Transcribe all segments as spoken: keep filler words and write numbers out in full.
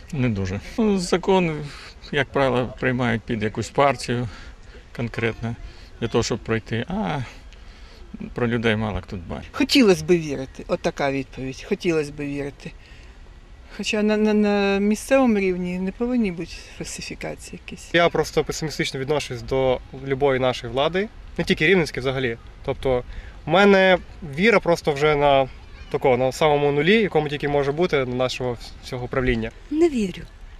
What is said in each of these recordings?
Не дуже. Ну, закон, як правило, приймають під якусь партію конкретно для того, щоб пройти. А про людей мало хто дбає. Хотілося б вірити, от така відповідь. Хотілося б вірити. Хоча на, на, на місцевому рівні не повинні бути фальсифікації якісь. Я просто песимістично відношусь до любої нашої влади, не тільки рівненської взагалі. Тобто, в мене віра просто вже на такого, на самому нулі, якому тільки може бути нашого всього правління. Не вірю.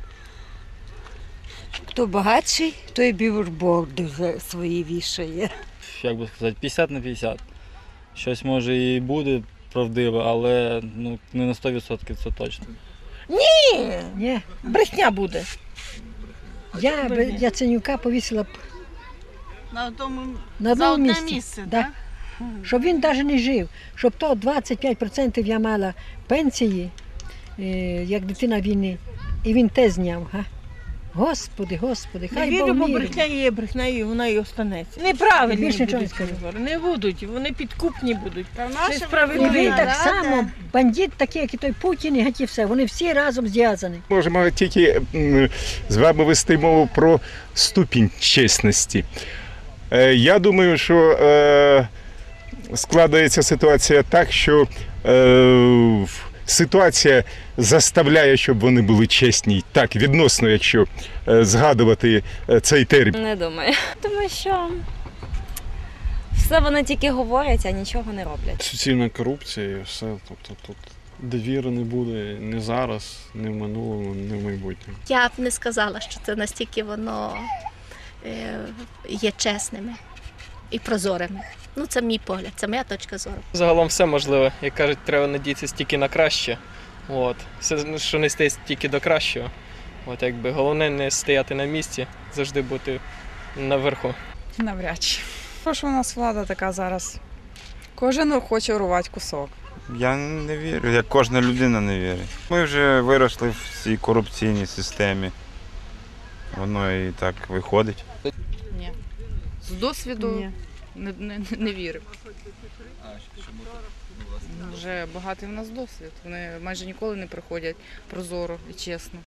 Хто багатший, той білборди свої вішає. Як би сказати, п'ятдесят на п'ятдесят. Щось може і буде правдиве, але ну, не на сто відсотків це точно. Ні, Ні. брехня буде. Я б Яценюка повісила б На одному на за одному одне місці. місце, Да. так? Щоб він навіть не жив. Щоб то двадцять п'ять відсотків я мала пенсії, е, як дитина війни, і він те зняв. Га? Господи, Господи, Не хай вірю, Бог бо мірить. брехня є брехня, і вона і останеться. Неправильні Більше нічого не будуть скажу. вибори. Не будуть, вони підкупні будуть. Та наша І Несправедливі. він так Да, само, да. бандит такий, як і той Путін, і гаті все. Вони всі разом зв'язані. Можемо тільки м, з вами вести мову про ступінь чесності. Е, Я думаю, що е, складається ситуація так, що е, ситуація заставляє, щоб вони були чесні. Так, відносно, якщо е, згадувати е, цей термін. Не думаю. Тому що все вони тільки говорять, а нічого не роблять. Суцільна корупція і все. Тобто тут довіри не буде ні зараз, ні в минулому, ні в майбутньому. Я б не сказала, що це настільки воно е, є чесними і прозорими. Ну, це мій погляд, це моя точка зору. Загалом все можливе. Як кажуть, треба надіятися тільки на краще. От. Все, що не стається тільки до кращого. От, якби, головне не стояти на місці, завжди бути наверху. Навряд чи. Що у нас влада така зараз? Кожен хоче урвати кусок. Я не вірю, як кожна людина не вірить. Ми вже виросли в цій корупційній системі. Воно і так виходить. Ні. З досвіду Ні. Не, не, не вірю. Вже багатий у нас досвід. Вони майже ніколи не приходять прозоро і чесно.